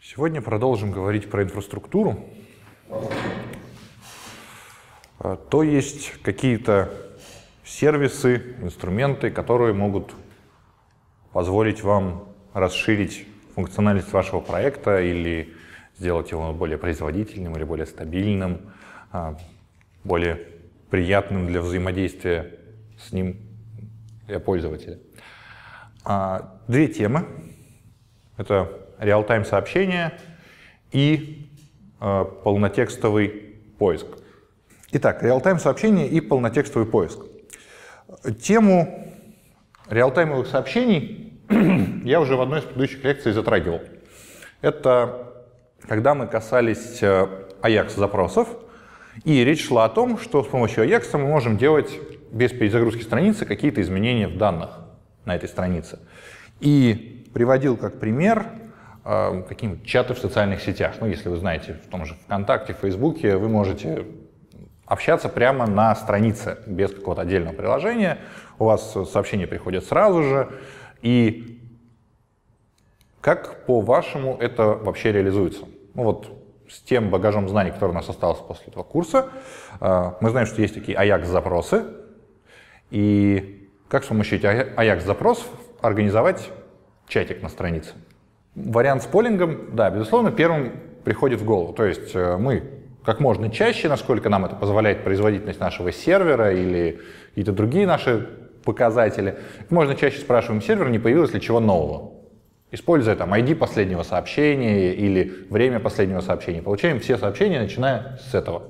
Сегодня продолжим говорить про инфраструктуру. То есть какие-то сервисы, инструменты, которые могут позволить вам расширить функциональность вашего проекта или сделать его более производительным или более стабильным, более приятным для взаимодействия с ним для пользователя. Две темы. Это реал-тайм сообщения и полнотекстовый поиск. Итак, реал-тайм сообщения и полнотекстовый поиск. Тему реал-таймовых сообщений я уже в одной из предыдущих лекций затрагивал. Это когда мы касались AJAX-запросов, и речь шла о том, что с помощью AJAX мы можем делать без перезагрузки страницы какие-то изменения в данных на этой странице. И приводил как пример какие-нибудь чаты в социальных сетях. Ну, если вы знаете, в том же ВКонтакте, в Фейсбуке вы можете общаться прямо на странице, без какого-то отдельного приложения. У вас сообщения приходят сразу же. И как, по-вашему, это вообще реализуется? Ну, вот с тем багажом знаний, который у нас остался после этого курса, мы знаем, что есть такие AJAX-запросы. И как с помощью этих AJAX-запросов организовать чатик на странице? Вариант с полингом, да, безусловно, первым приходит в голову. То есть мы как можно чаще, насколько нам это позволяет производительность нашего сервера или какие-то другие наши показатели, как можно чаще спрашиваем сервер, не появилось ли чего нового. Используя там ID последнего сообщения или время последнего сообщения, получаем все сообщения, начиная с этого.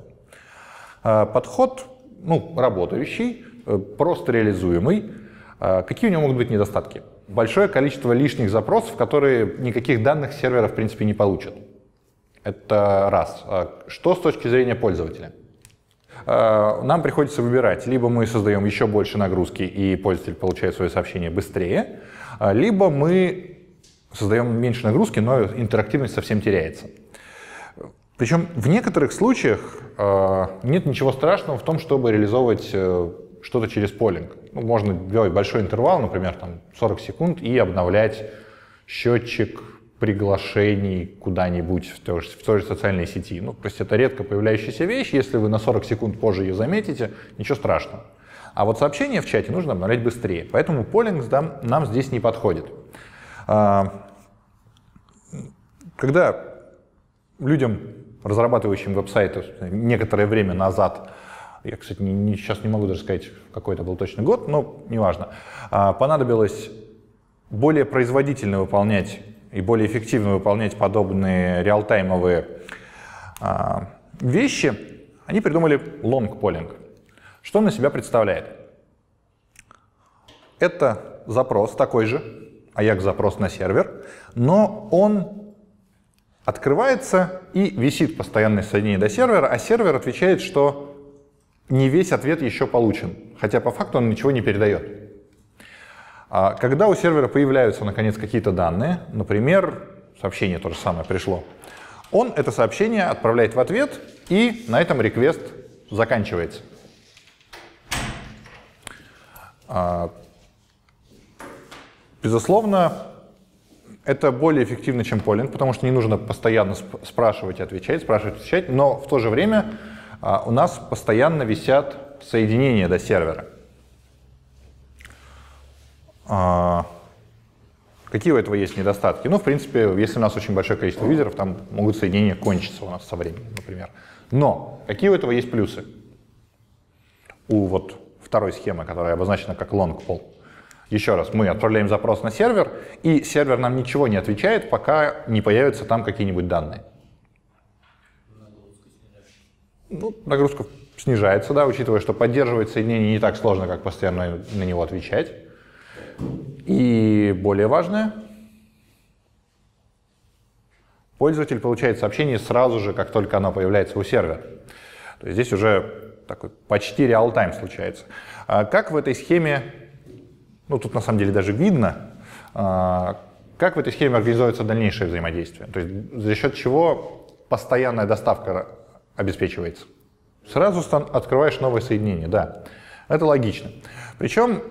Подход, работающий, просто реализуемый. Какие у него могут быть недостатки? Большое количество лишних запросов, которые никаких данных сервера в принципе не получат. Это раз. Что с точки зрения пользователя? Нам приходится выбирать, либо мы создаем еще больше нагрузки, и пользователь получает свое сообщение быстрее, либо мы создаем меньше нагрузки, но интерактивность совсем теряется. Причем в некоторых случаях нет ничего страшного в том, чтобы реализовывать что-то через полинг. Можно делать большой интервал, например, 40 секунд, и обновлять счетчик приглашений куда-нибудь в той же социальной сети. То есть это редко появляющаяся вещь. Если вы на 40 секунд позже ее заметите, ничего страшного. А вот сообщения в чате нужно обновлять быстрее. Поэтому полинг нам здесь не подходит. Когда людям, разрабатывающим веб-сайты некоторое время назад, я, кстати, сейчас не могу даже сказать, какой это был точно год, но неважно, понадобилось более производительно выполнять и более эффективно выполнять подобные реалтаймовые вещи, они придумали long polling. Что он из себя представляет? Это запрос такой же, AJAX-запрос на сервер, но он открывается и висит постоянное соединение до сервера, а сервер отвечает, что не весь ответ еще получен, хотя по факту он ничего не передает. Когда у сервера появляются, наконец, какие-то данные, например, сообщение то же самое пришло, он это сообщение отправляет в ответ, и на этом реквест заканчивается. Безусловно, это более эффективно, чем полинг, потому что не нужно постоянно спрашивать и отвечать, но в то же время у нас постоянно висят соединения до сервера. Какие у этого есть недостатки? В принципе, если у нас очень большое количество юзеров, там могут соединения кончиться у нас со временем, например. Но какие у этого есть плюсы? У второй схемы, которая обозначена как long poll. Еще раз, мы отправляем запрос на сервер, и сервер нам ничего не отвечает, пока не появятся там какие-нибудь данные. Нагрузка снижается, да, учитывая, что поддерживать соединение не так сложно, как постоянно на него отвечать. И более важное, пользователь получает сообщение сразу же, как только оно появляется у сервера. То есть здесь уже такой почти реал-тайм случается. Как в этой схеме, тут на самом деле даже видно, как в этой схеме организуется дальнейшее взаимодействие. То есть за счет чего постоянная доставка обеспечивается. Сразу открываешь новое соединение, да, это логично. Причем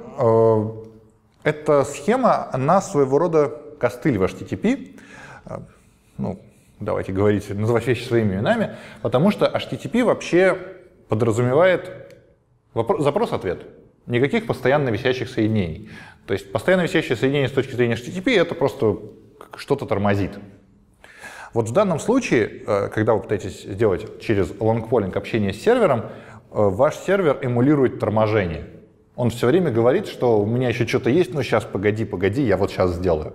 эта схема, она своего рода костыль в HTTP. давайте говорить, называть вещи своими именами, потому что HTTP вообще подразумевает запрос-ответ. Никаких постоянно висящих соединений. То есть постоянно висящее соединение с точки зрения HTTP это просто что-то тормозит. Вот в данном случае, когда вы пытаетесь сделать через long-polling общение с сервером, ваш сервер эмулирует торможение. Он все время говорит, что у меня еще что-то есть, но сейчас погоди, я вот сейчас сделаю.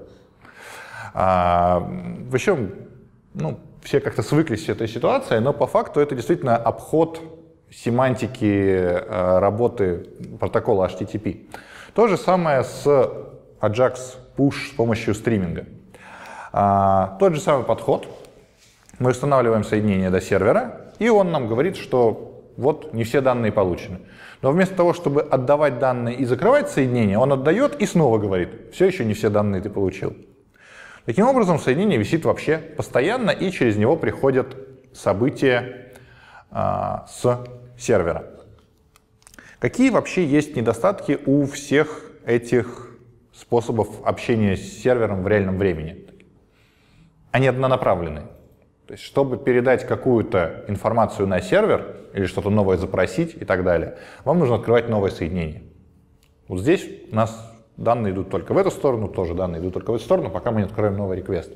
Причем, все как-то свыклись с этой ситуацией, но по факту это действительно обход семантики работы протокола HTTP. То же самое с Ajax Push с помощью стриминга. Тот же самый подход. Мы устанавливаем соединение до сервера, и он нам говорит, что вот не все данные получены. Но вместо того, чтобы отдавать данные и закрывать соединение, он отдает и снова говорит, все еще не все данные ты получил. Таким образом, соединение висит вообще постоянно, и через него приходят события с сервера. Какие вообще есть недостатки у всех этих способов общения с сервером в реальном времени? Они однонаправленные. То есть, чтобы передать какую-то информацию на сервер или что-то новое запросить и так далее, вам нужно открывать новое соединение. Вот здесь у нас данные идут только в эту сторону, тоже данные идут только в эту сторону, пока мы не откроем новый реквест.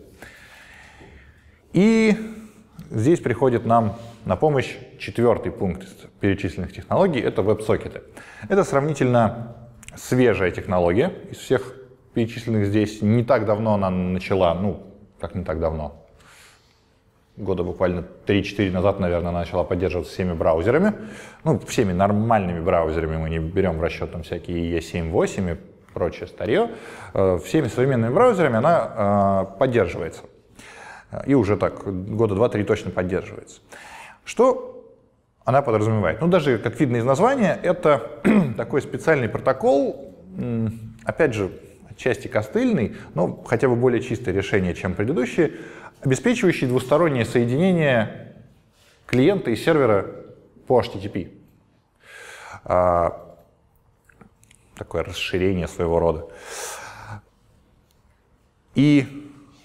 И здесь приходит нам на помощь четвертый пункт из перечисленных технологий — это веб-сокеты. Это сравнительно свежая технология из всех перечисленных здесь. Не так давно она начала, как не так давно, года буквально 3-4 назад, наверное, она начала поддерживаться всеми браузерами. Всеми нормальными браузерами, мы не берем в расчет там всякие E7, 8 и прочее старье. Всеми современными браузерами она поддерживается. И уже так, года 2-3 точно поддерживается. Что она подразумевает? Даже, как видно из названия, это такой специальный протокол, опять же, отчасти костыльный, но хотя бы более чистое решение, чем предыдущие, обеспечивающий двустороннее соединение клиента и сервера по HTTP. Такое расширение своего рода. И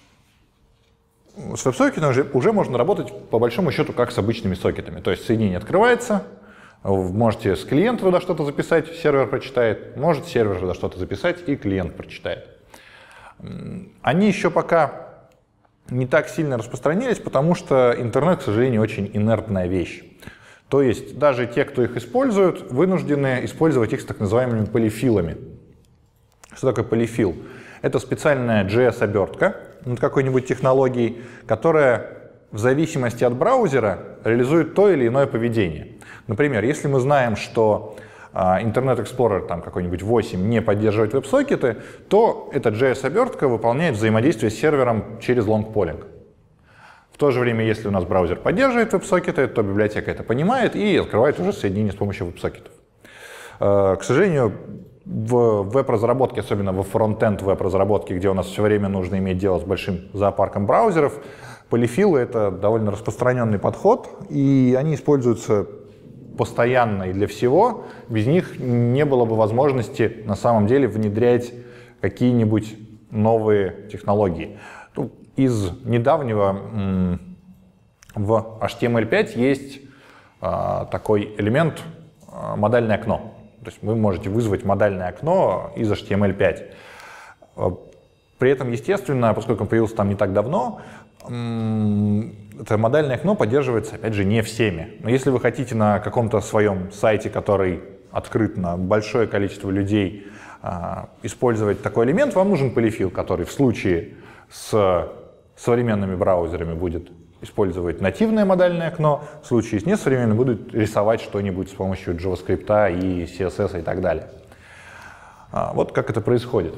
с веб-сокетом уже можно работать по большому счету как с обычными сокетами. То есть соединение открывается, вы можете с клиента туда что-то записать, сервер прочитает, может сервер туда что-то записать и клиент прочитает. Они еще пока не так сильно распространились, потому что интернет, к сожалению, очень инертная вещь. То есть даже те, кто их используют, вынуждены использовать их с так называемыми полифилами. Что такое полифил? Это специальная JS-обертка над какой-нибудь технологией, которая в зависимости от браузера реализует то или иное поведение. Например, если мы знаем, что Internet Explorer там какой-нибудь 8 не поддерживает веб-сокеты, то эта JS-обертка выполняет взаимодействие с сервером через long-polling. В то же время, если у нас браузер поддерживает веб-сокеты, то библиотека это понимает и открывает уже соединение с помощью веб-сокетов. К сожалению, в веб-разработке, особенно во фронт-энд веб-разработке, где у нас все время нужно иметь дело с большим зоопарком браузеров, полифилы — это довольно распространенный подход, и они используются постоянно и для всего. Без них не было бы возможности на самом деле внедрять какие-нибудь новые технологии. Из недавнего в HTML5 есть такой элемент модальное окно. То есть вы можете вызвать модальное окно из HTML5. При этом, естественно, поскольку он появился там не так давно, это модальное окно поддерживается, опять же, не всеми. Но если вы хотите на каком-то своем сайте, который открыт на большое количество людей, использовать такой элемент, вам нужен полифил, который в случае с современными браузерами будет использовать нативное модальное окно, в случае с несовременным будет рисовать что-нибудь с помощью JavaScript и CSS и так далее. Вот как это происходит.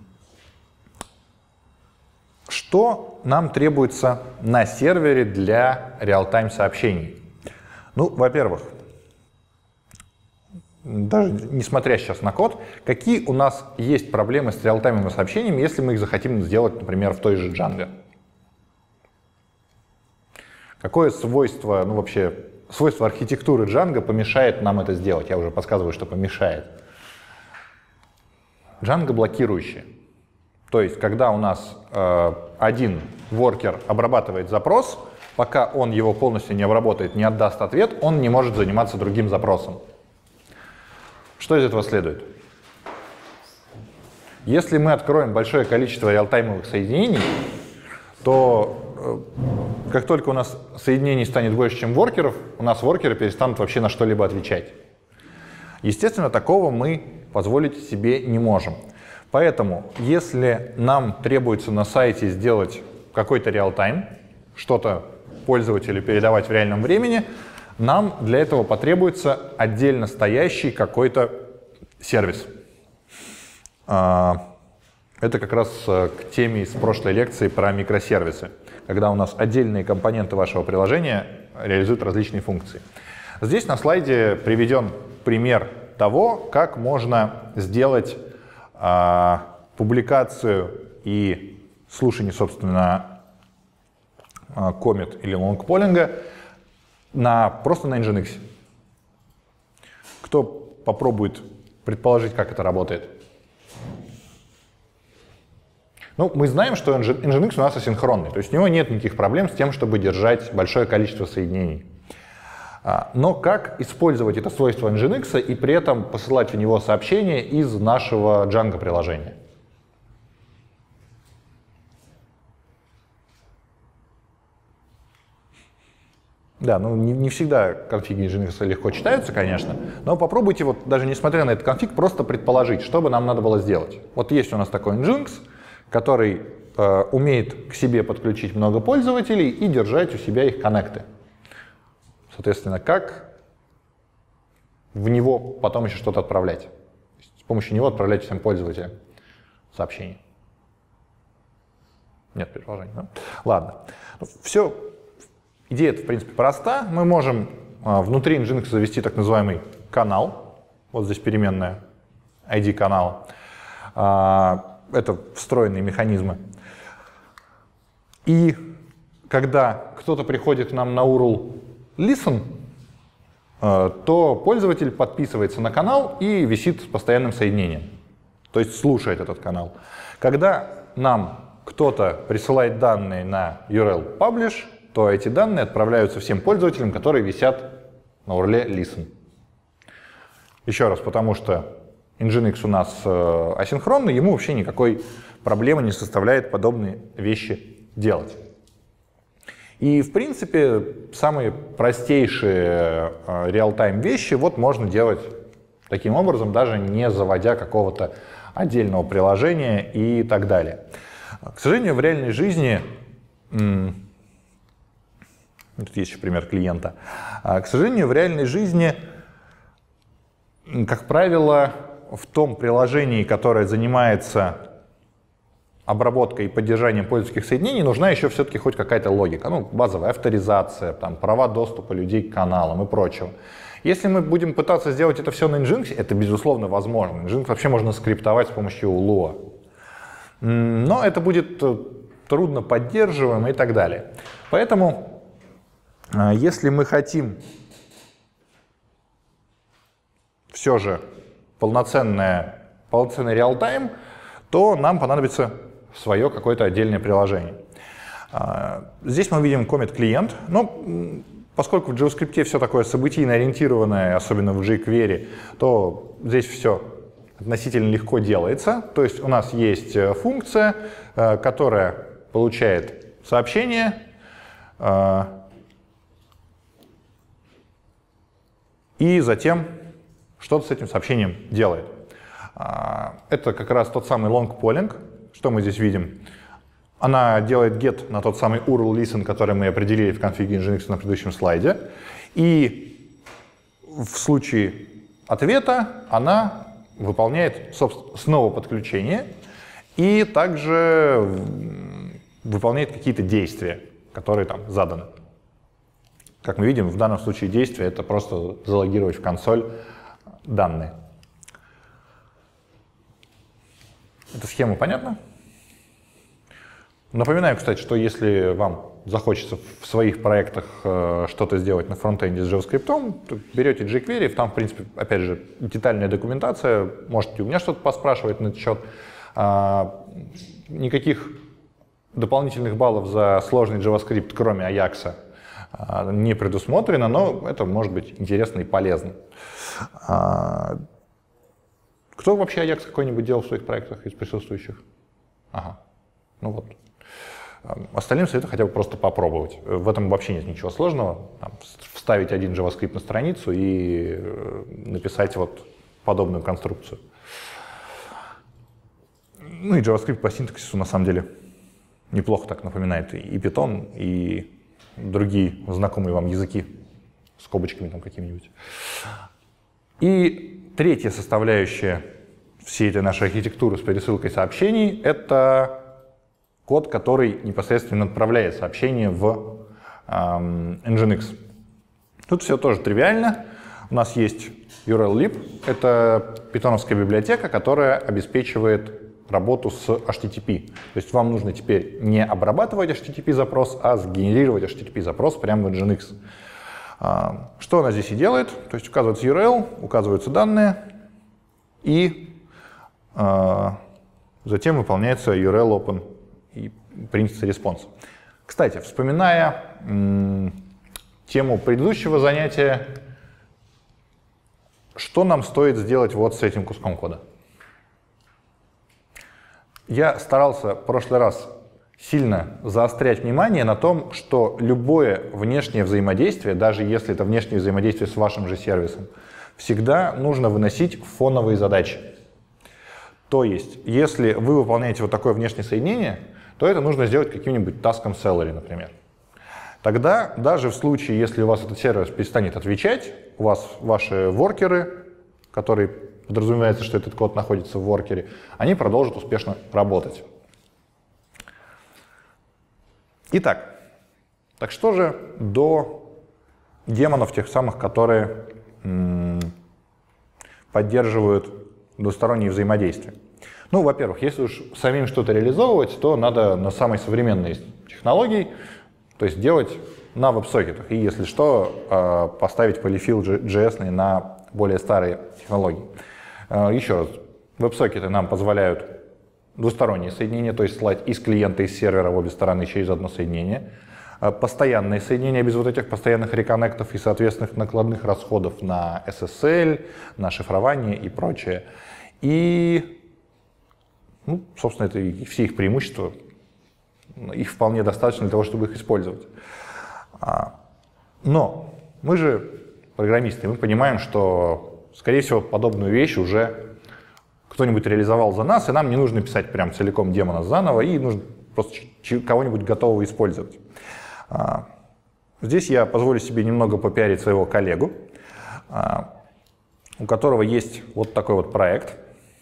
Что нам требуется на сервере для реал-тайм сообщений? Во-первых, даже несмотря сейчас на код, какие у нас есть проблемы с реал-таймовыми сообщениями, если мы их захотим сделать, например, в той же Django? Какое свойство, вообще, свойство архитектуры Django помешает нам это сделать? Я уже подсказываю, что помешает. Django блокирующая. То есть, когда у нас один воркер обрабатывает запрос, пока он его полностью не обработает, не отдаст ответ, он не может заниматься другим запросом. Что из этого следует? Если мы откроем большое количество реалтаймовых соединений, то как только у нас соединений станет больше, чем воркеров, у нас воркеры перестанут вообще на что-либо отвечать. Естественно, такого мы позволить себе не можем. Поэтому, если нам требуется на сайте сделать какой-то реалтайм, что-то пользователю передавать в реальном времени, нам для этого потребуется отдельно стоящий какой-то сервис. Это как раз к теме из прошлой лекции про микросервисы, когда у нас отдельные компоненты вашего приложения реализуют различные функции. Здесь на слайде приведен пример того, как можно сделать публикацию и слушание, собственно, коммит или лонгполинга просто на Nginx. Кто попробует предположить, как это работает? Ну, мы знаем, что Nginx у нас асинхронный, то есть у него нет никаких проблем с тем, чтобы держать большое количество соединений. Но как использовать это свойство Nginx и при этом посылать в него сообщения из нашего Django приложения? Да, ну не всегда конфиги Nginx легко читаются, конечно, но попробуйте, вот даже несмотря на этот конфиг, просто предположить, что бы нам надо было сделать. Вот есть у нас такой Nginx, который умеет к себе подключить много пользователей и держать у себя их коннекты. Соответственно, как в него потом еще что-то отправлять? С помощью него отправлять всем пользователям сообщения. Нет предположений, да? Ладно. Все. Идея, в принципе, проста. Мы можем внутри Nginx завести так называемый канал. Вот здесь переменная ID канала. Это встроенные механизмы. И когда кто-то приходит к нам на URL listen, то пользователь подписывается на канал и висит с постоянным соединением. То есть слушает этот канал. Когда нам кто-то присылает данные на URL publish, то эти данные отправляются всем пользователям, которые висят на URL listen. Еще раз, потому что Nginx у нас асинхронный, ему вообще никакой проблемы не составляет подобные вещи делать. И, в принципе, самые простейшие реал-тайм вещи вот можно делать таким образом, даже не заводя какого-то отдельного приложения и так далее. К сожалению, в реальной жизни, тут есть еще пример клиента, к сожалению, в реальной жизни, как правило, в том приложении, которое занимается обработкой и поддержанием пользовательских соединений, нужна еще все-таки хоть какая-то логика. Ну, базовая авторизация, там, права доступа людей к каналам и прочего. Если мы будем пытаться сделать это все на Nginx, это, безусловно, возможно. Nginx вообще можно скриптовать с помощью Lua. Но это будет трудно поддерживаемо и так далее. Поэтому, если мы хотим все же полноценный реал-тайм, то нам понадобится свое какое-то отдельное приложение. Здесь мы видим commit клиент, но поскольку в JavaScript все такое событийно ориентированное, особенно в jQuery, то здесь все относительно легко делается. То есть у нас есть функция, которая получает сообщение, и затем что-то с этим сообщением делает. Это как раз тот самый long polling, что мы здесь видим. Она делает get на тот самый URL listen, который мы определили в конфиге Nginx на предыдущем слайде. И в случае ответа она выполняет снова подключение и также выполняет какие-то действия, которые там заданы. Как мы видим, в данном случае действие — это просто залогировать в консоль данные. Эта схема понятна? Напоминаю, кстати, что если вам захочется в своих проектах что-то сделать на фронтенде с JavaScript, то берете jQuery, там, в принципе, опять же, детальная документация, можете у меня что-то поспрашивать на этот счет. Никаких дополнительных баллов за сложный JavaScript, кроме Ajax, не предусмотрено, но это может быть интересно и полезно. Кто вообще Ajax какой-нибудь делал в своих проектах из присутствующих? Ага, ну вот. Остальным советую хотя бы просто попробовать. В этом вообще нет ничего сложного. Там, вставить один JavaScript на страницу и написать вот подобную конструкцию. Ну и JavaScript по синтаксису на самом деле неплохо так напоминает и Python, и другие знакомые вам языки с скобочками там какими-нибудь. И третья составляющая всей этой нашей архитектуры с пересылкой сообщений — это код, который непосредственно отправляет сообщение в Nginx. Тут все тоже тривиально. У нас есть URL-lib. Это питоновская библиотека, которая обеспечивает работу с HTTP. То есть вам нужно теперь не обрабатывать HTTP-запрос, а сгенерировать HTTP-запрос прямо в Nginx. Что она здесь и делает? То есть указывается URL, указываются данные, и затем выполняется URL open и принтится респонс. Кстати, вспоминая тему предыдущего занятия, что нам стоит сделать вот с этим куском кода? Я старался в прошлый раз сильно заострять внимание на том, что любое внешнее взаимодействие, даже если это внешнее взаимодействие с вашим же сервисом, всегда нужно выносить в фоновые задачи. То есть, если вы выполняете вот такое внешнее соединение, то это нужно сделать каким-нибудь таском Celery, например. Тогда, даже в случае, если у вас этот сервис перестанет отвечать, у вас ваши воркеры, которые подразумевается, что этот код находится в воркере, они продолжат успешно работать. Итак, так что же до демонов тех самых, которые поддерживают двустороннее взаимодействие? Ну, во-первых, если уж самим что-то реализовывать, то надо на самой современной технологии, то есть делать на веб-сокетах. И если что, поставить polyfill JS на более старые технологии. Еще раз, веб-сокеты нам позволяют двустороннее соединение, то есть слать из клиента, из сервера в обе стороны через одно соединение. Постоянное соединение без вот этих постоянных реконнектов и соответственных накладных расходов на SSL, на шифрование и прочее. И, ну, собственно, это и все их преимущества. Их вполне достаточно для того, чтобы их использовать. Но мы же программисты, мы понимаем, что, скорее всего, подобную вещь уже кто-нибудь реализовал за нас, и нам не нужно писать прям целиком демона заново, и нужно просто кого-нибудь готового использовать. Здесь я позволю себе немного попиарить своего коллегу, у которого есть вот такой вот проект,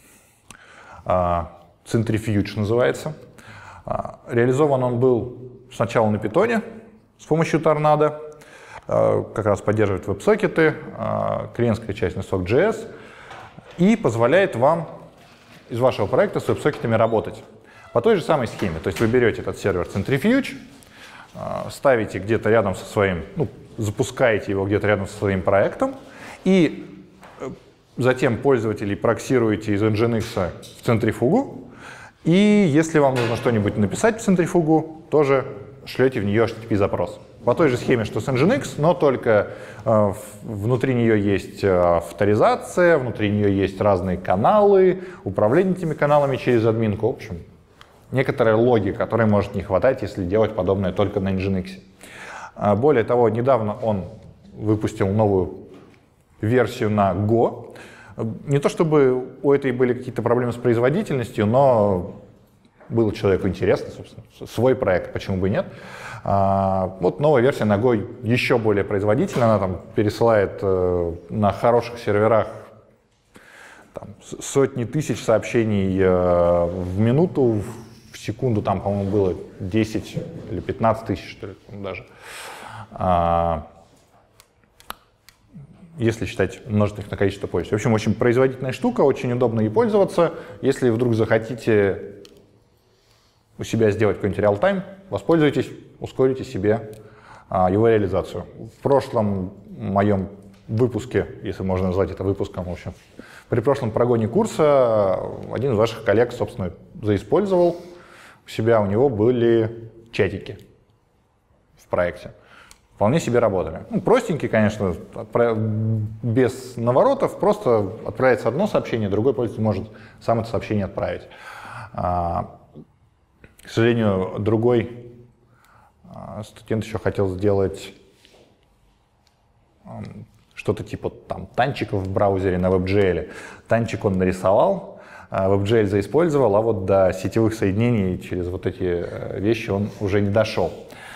Centrifuge называется. Реализован он был сначала на Python с помощью Tornado, как раз поддерживает веб-сокеты, клиентская часть на SOC.js, и позволяет вам из вашего проекта с веб-сокетами работать по той же самой схеме. То есть вы берете этот сервер Centrifuge, ставите где-то рядом со своим, ну, запускаете его где-то рядом со своим проектом, и затем пользователей проксируете из Nginx в центрифугу, и если вам нужно что-нибудь написать в центрифугу, тоже шлете в нее HTTP-запрос. По той же схеме, что с Nginx, но только внутри нее есть авторизация, внутри нее есть разные каналы, управление этими каналами через админку. В общем, некоторая логика, которой может не хватать, если делать подобное только на Nginx. Более того, недавно он выпустил новую версию на Go. Не то чтобы у этой были какие-то проблемы с производительностью, но было человеку интересно, собственно, свой проект, почему бы и нет. Вот новая версия на Go еще более производительна, она там пересылает на хороших серверах там, сотни тысяч сообщений в минуту, в секунду, там, по-моему, было 10 или 15 тысяч, что ли, даже. Если считать множить на количество почты. В общем, очень производительная штука, очень удобно ей пользоваться. Если вдруг захотите у себя сделать какой-нибудь реал-тайм, воспользуйтесь, ускорите себе его реализацию. В прошлом моем выпуске, если можно назвать это выпуском, в общем, При прошлом прогоне курса один из ваших коллег, собственно, заиспользовал у себя, у него были чатики в проекте. Вполне себе работали. Ну, простенькие, конечно, без наворотов, просто отправится одно сообщение, другой пользователь может сам это сообщение отправить. К сожалению, другой студент еще хотел сделать что-то типа там танчиков в браузере на WebGL. Танчик он нарисовал, WebGL заиспользовал, а вот до сетевых соединений через вот эти вещи он уже не дошел.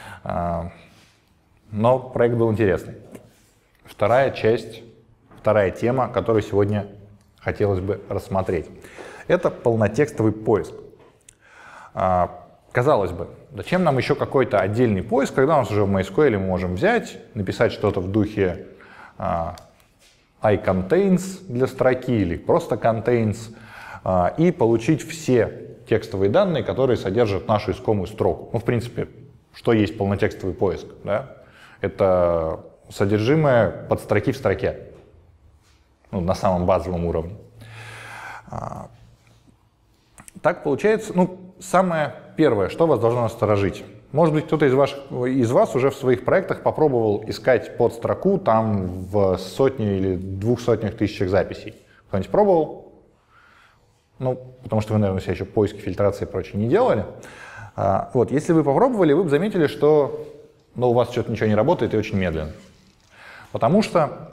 Но проект был интересный. Вторая тема, которую сегодня хотелось бы рассмотреть, это полнотекстовый поиск. Казалось бы, зачем нам еще какой-то отдельный поиск, когда у нас уже в MySQL мы можем взять, написать что-то в духе iContains для строки или просто contains и получить все текстовые данные, которые содержат нашу искомую строку. Ну, в принципе, что есть полнотекстовый поиск? Да? Это содержимое подстроки в строке, ну, на самом базовом уровне. Так получается, ну, самое первое, что вас должно насторожить. Может быть, кто-то из вас уже в своих проектах попробовал искать под строку там в сотне или 200 тысячах записей. Кто-нибудь пробовал? Ну, потому что вы, наверное, себе еще поиски, фильтрации и прочее не делали. Вот, если вы попробовали, вы бы заметили, что у вас что-то ничего не работает и очень медленно. Потому что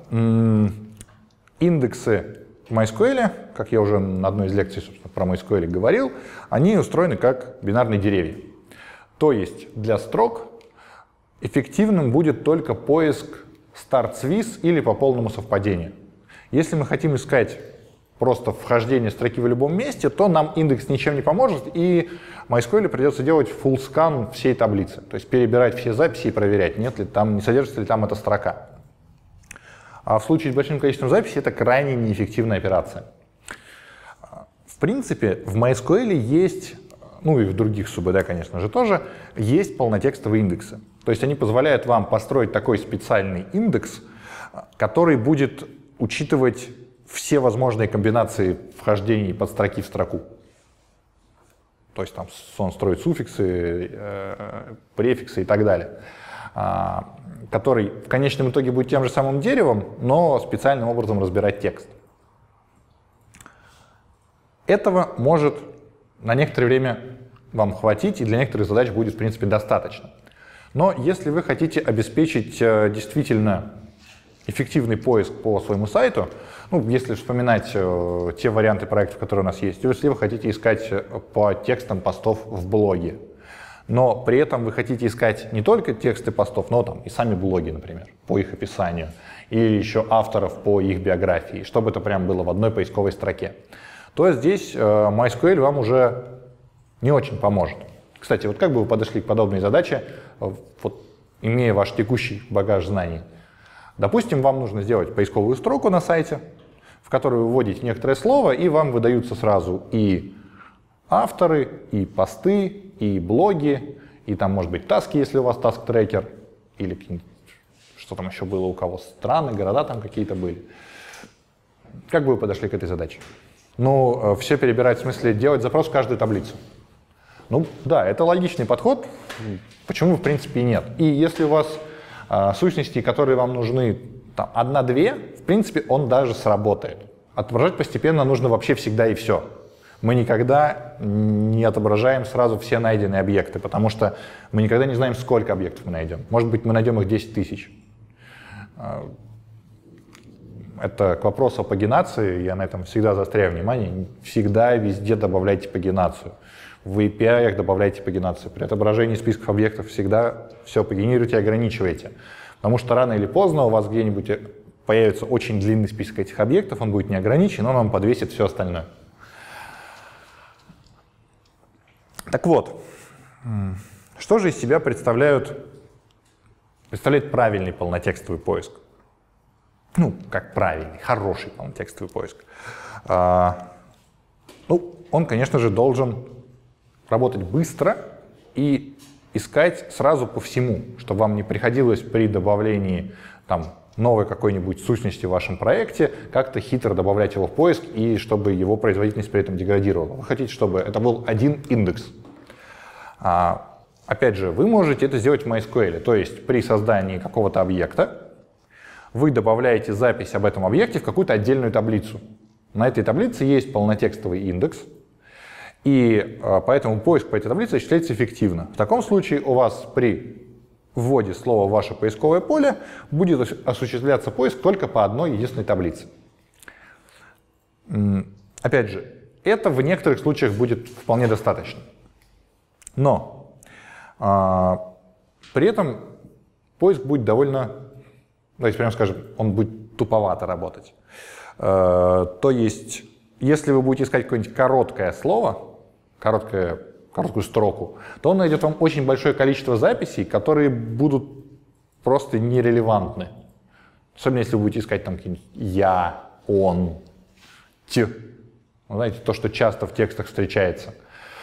индексы в MySQL, как я уже на одной из лекций, собственно, про MySQL говорил, они устроены как бинарные деревья. То есть для строк эффективным будет только поиск start with или по полному совпадению. Если мы хотим искать просто вхождение строки в любом месте, то нам индекс ничем не поможет, и MySQL придется делать full scan всей таблицы, то есть перебирать все записи и проверять, нет ли там, не содержится ли там эта строка. А в случае с большим количеством записей это крайне неэффективная операция. В принципе, в MySQL есть, ну и в других СУБД, конечно же, тоже, есть полнотекстовые индексы. То есть они позволяют вам построить такой специальный индекс, который будет учитывать все возможные комбинации вхождений под строки в строку. То есть там он строит суффиксы, префиксы и так далее. Который в конечном итоге будет тем же самым деревом, но специальным образом разбирать текст. Этого может на некоторое время вам хватить, и для некоторых задач будет, в принципе, достаточно. Но если вы хотите обеспечить действительно эффективный поиск по своему сайту, ну, если вспоминать те варианты проектов, которые у нас есть, если вы хотите искать по текстам постов в блоге, но при этом вы хотите искать не только тексты постов, но там и сами блоги, например, по их описанию, или еще авторов по их биографии, чтобы это прям было в одной поисковой строке, то здесь MySQL вам уже не очень поможет. Кстати, вот как бы вы подошли к подобной задаче, вот, имея ваш текущий багаж знаний? Допустим, вам нужно сделать поисковую строку на сайте, в которую вы вводите некоторое слово, и вам выдаются сразу и авторы, и посты, и блоги, и там может быть таски, если у вас task-трекер, или что там еще было у кого, страны, города там какие-то были. Как бы вы подошли к этой задаче? Ну, все перебирать, в смысле делать запрос в каждую таблицу. Ну, да, это логичный подход, почему, в принципе, и нет. И если у вас сущности, которые вам нужны, там, 1-2, в принципе, он даже сработает. Отображать постепенно нужно вообще всегда и все. Мы никогда не отображаем сразу все найденные объекты, потому что мы никогда не знаем, сколько объектов мы найдем. Может быть, мы найдем их 10 тысяч. Это к вопросу о пагинации, я на этом всегда заостряю внимание. Всегда везде добавляйте пагинацию. В API добавляйте пагинацию. При отображении списков объектов всегда все пагинируйте и ограничивайте. Потому что рано или поздно у вас где-нибудь появится очень длинный список этих объектов, он будет не ограничен, он вам подвесит все остальное. Так вот, что же из себя представляет правильный полнотекстовый поиск? Ну, как правильный, хороший полнотекстовый поиск. Ну, он, конечно же, должен работать быстро и искать сразу по всему, чтобы вам не приходилось при добавлении там новой какой-нибудь сущности в вашем проекте, как-то хитро добавлять его в поиск, и чтобы его производительность при этом деградировала. Вы хотите, чтобы это был один индекс. Опять же, вы можете это сделать в MySQL, то есть при создании какого-то объекта вы добавляете запись об этом объекте в какую-то отдельную таблицу. На этой таблице есть полнотекстовый индекс, и поэтому поиск по этой таблице осуществляется эффективно. В таком случае у вас при вводе слова в ваше поисковое поле будет осуществляться поиск только по одной единственной таблице. Опять же, это в некоторых случаях будет вполне достаточно. Но при этом поиск будет довольно, давайте прямо скажем, он будет туповато работать. То есть, если вы будете искать какое-нибудь короткое слово, короткую строку, то он найдет вам очень большое количество записей, которые будут просто нерелевантны. Особенно если вы будете искать там какие-нибудь «я», «он», «т». Вы знаете, то, что часто в текстах встречается.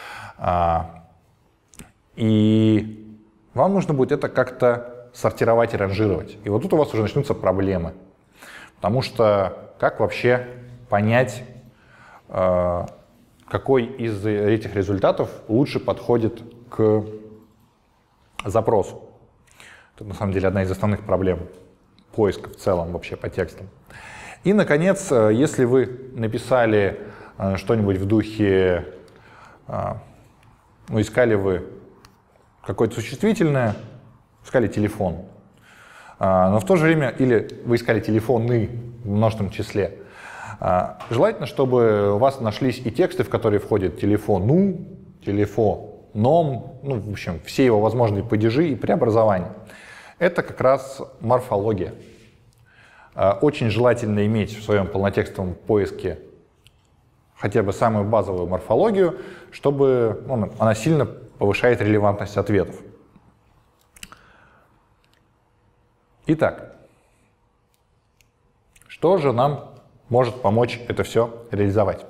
И вам нужно будет это как-то сортировать и ранжировать. И вот тут у вас уже начнутся проблемы. Потому что как вообще понять, какой из этих результатов лучше подходит к запросу? Это на самом деле одна из основных проблем поиска в целом вообще по текстам. И, наконец, если вы написали что-нибудь в духе, искали вы какое-то существительное, искали телефон, но в то же время, или вы искали телефоны в множественном числе, желательно, чтобы у вас нашлись и тексты, в которые входят телефону, телефоном, в общем, все его возможные падежи и преобразования. Это как раз морфология. Очень желательно иметь в своем полнотекстовом поиске хотя бы самую базовую морфологию, чтобы она сильно повышает релевантность ответов. Итак, что же нам может помочь это все реализовать?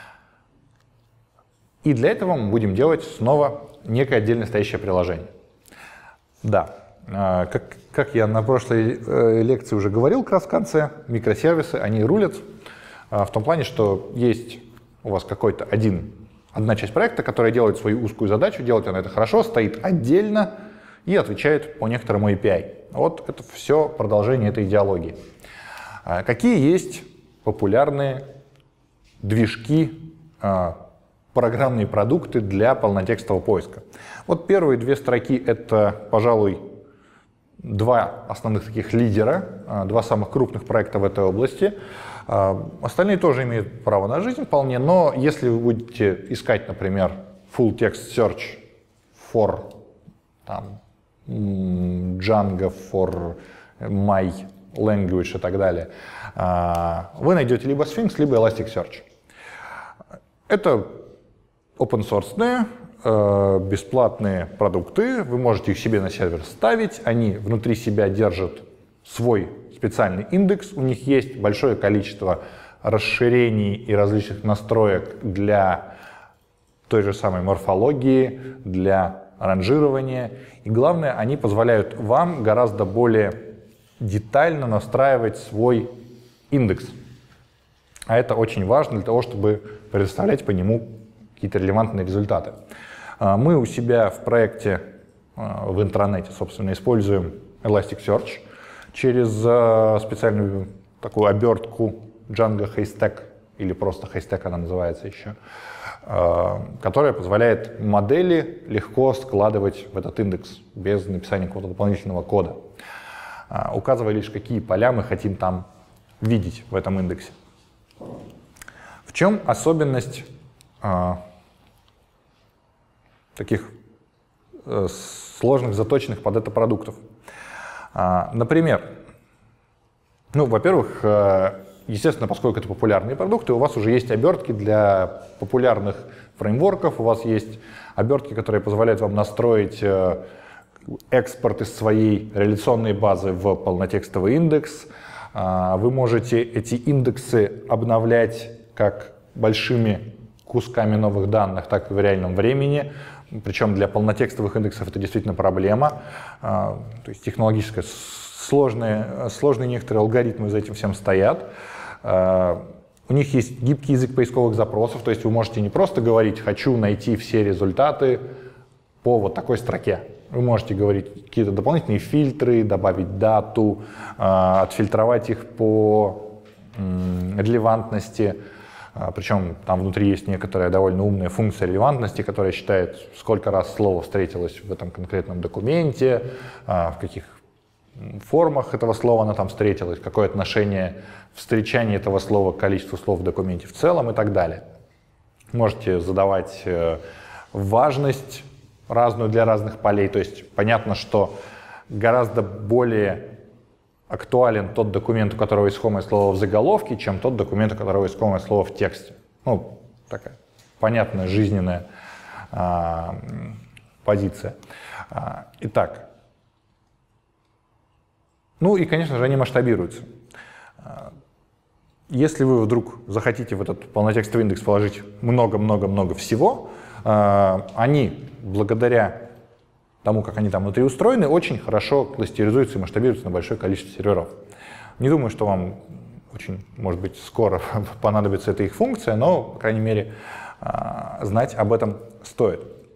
И для этого мы будем делать снова некое отдельно стоящее приложение. Да, как я на прошлой лекции уже говорил, как раз в конце, микросервисы, они рулят в том плане, что есть у вас какой-то одна часть проекта, которая делает свою узкую задачу, делает она это хорошо, стоит отдельно и отвечает по некоторому API. Вот это все продолжение этой идеологии. Какие есть популярные движки, программные продукты для полнотекстового поиска? Вот первые две строки — это, пожалуй, два основных таких лидера, два самых крупных проекта в этой области. Остальные тоже имеют право на жизнь вполне, но если вы будете искать, например, full text search for Django, for my language и так далее, вы найдете либо Sphinx, либо Elasticsearch. Это open-source, бесплатные продукты, вы можете их себе на сервер ставить, они внутри себя держат свой специальный индекс, у них есть большое количество расширений и различных настроек для той же самой морфологии, для ранжирования. И главное, они позволяют вам гораздо более детально настраивать свой индекс. А это очень важно для того, чтобы предоставлять по нему какие-то релевантные результаты. Мы у себя в проекте в интранете, собственно, используем Elasticsearch через специальную такую обертку Django Haystack, или просто Haystack она называется еще, которая позволяет модели легко складывать в этот индекс без написания какого-то дополнительного кода, указывая лишь, какие поля мы хотим там видеть в этом индексе. В чем особенность таких сложных, заточенных под это продуктов? Например, во-первых, естественно, поскольку это популярные продукты, у вас уже есть обертки для популярных фреймворков, у вас есть обертки, которые позволяют вам настроить экспорт из своей реляционной базы в полнотекстовый индекс. Вы можете эти индексы обновлять как большими кусками новых данных, так и в реальном времени. Причем для полнотекстовых индексов это действительно проблема. То есть технологическая сложные некоторые алгоритмы за этим всем стоят. У них есть гибкий язык поисковых запросов, то есть вы можете не просто говорить «хочу найти все результаты по вот такой строке». Вы можете говорить какие-то дополнительные фильтры, добавить дату, отфильтровать их по релевантности. Причем там внутри есть некоторая довольно умная функция релевантности, которая считает, сколько раз слово встретилось в этом конкретном документе, в каких формах этого слова оно там встретилось, какое отношение встречания этого слова к количеству слов в документе в целом и так далее. Можете задавать важность разную для разных полей. То есть понятно, что гораздо более актуален тот документ, у которого искомое слово в заголовке, чем тот документ, у которого искомое слово в тексте. Ну, такая понятная жизненная позиция. Итак, ну и, конечно же, они масштабируются. Если вы вдруг захотите в этот полнотекстовый индекс положить много-много-много всего, они, благодаря тому, как они там внутри устроены, очень хорошо кластеризуются и масштабируются на большое количество серверов. Не думаю, что вам очень, может быть, скоро понадобится эта их функция, но, по крайней мере, знать об этом стоит.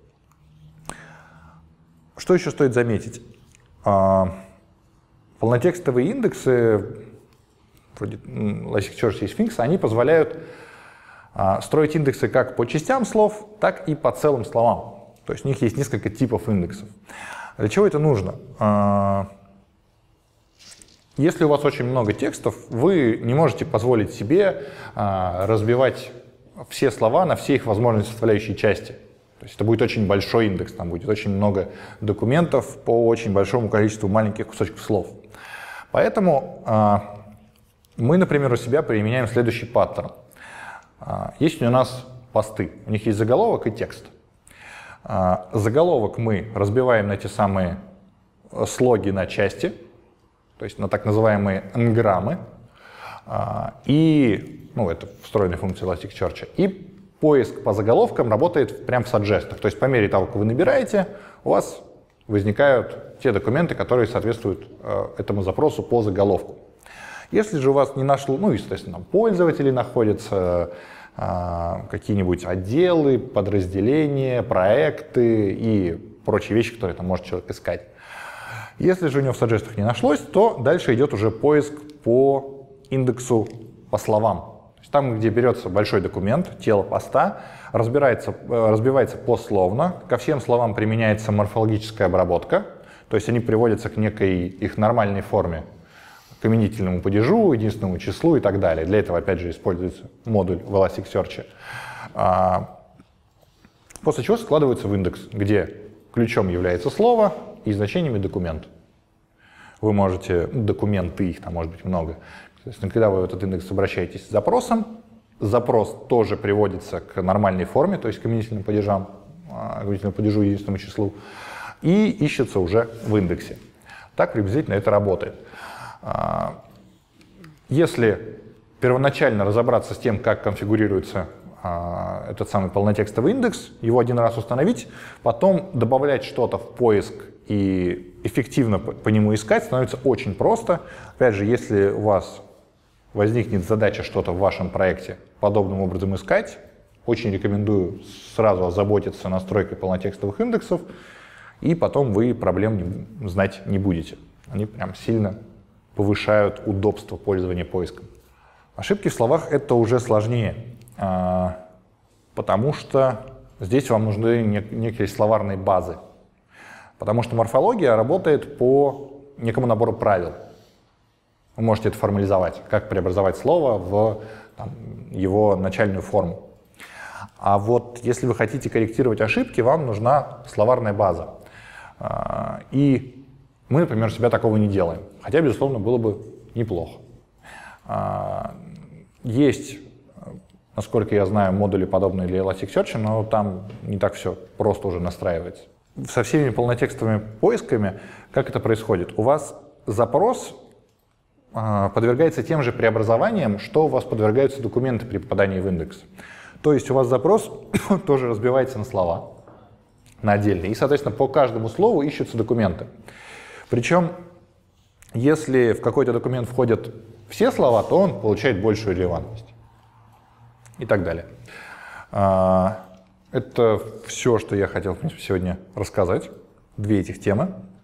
Что еще стоит заметить? Полнотекстовые индексы, вроде Elasticsearch и Sphinx, они позволяют строить индексы как по частям слов, так и по целым словам. То есть у них есть несколько типов индексов. Для чего это нужно? Если у вас очень много текстов, вы не можете позволить себе разбивать все слова на все их возможные составляющие части. То есть это будет очень большой индекс, там будет очень много документов по очень большому количеству маленьких кусочков слов. Поэтому мы, например, у себя применяем следующий паттерн. Есть у нас посты, у них есть заголовок и текст. Заголовок мы разбиваем на те самые слоги на части, то есть на так называемые n-граммы, и, ну, это встроенная функция Elasticsearch, и поиск по заголовкам работает прямо в саджестах, то есть по мере того, как вы набираете, у вас возникают те документы, которые соответствуют этому запросу по заголовку. Если же у вас не нашло, ну, естественно, там пользователи находятся, какие-нибудь отделы, подразделения, проекты и прочие вещи, которые там может человек искать. Если же у него в саджестах не нашлось, то дальше идет уже поиск по индексу по словам. То есть там, где берется большой документ, тело поста, разбивается пословно, ко всем словам применяется морфологическая обработка, то есть они приводятся к некой их нормальной форме, к именительному падежу, единственному числу и так далее. Для этого, опять же, используется модуль в Elasticsearch. После чего складывается в индекс, где ключом является слово и значениями документ. Вы можете, документы, их там может быть много. Соответственно, когда вы в этот индекс обращаетесь с запросом, запрос тоже приводится к нормальной форме, то есть к именительным падежам, к именительному падежу и единственному числу, и ищется уже в индексе. Так приблизительно это работает. Если первоначально разобраться с тем, как конфигурируется этот самый полнотекстовый индекс, его один раз установить, потом добавлять что-то в поиск и эффективно по нему искать становится очень просто. Опять же, если у вас возникнет задача что-то в вашем проекте подобным образом искать, очень рекомендую сразу озаботиться настройкой полнотекстовых индексов, и потом вы проблем знать не будете. Они прям сильно повышают удобство пользования поиском. Ошибки в словах — это уже сложнее, потому что здесь вам нужны некие словарные базы. Потому что морфология работает по некому набору правил. Вы можете это формализовать, как преобразовать слово в его начальную форму. А вот если вы хотите корректировать ошибки, вам нужна словарная база. И мы, например, у себя такого не делаем. Хотя, безусловно, было бы неплохо. Есть, насколько я знаю, модули, подобные для Elasticsearch, но там не так все просто уже настраивается. Со всеми полнотекстовыми поисками как это происходит? У вас запрос подвергается тем же преобразованиям, что у вас подвергаются документы при попадании в индекс. То есть у вас запрос тоже разбивается на слова, на отдельные, и, соответственно, по каждому слову ищутся документы. Причем Если в какой-то документ входят все слова, то он получает большую релевантность. И так далее. Это все, что я хотел, в принципе, сегодня рассказать. Две этих темы.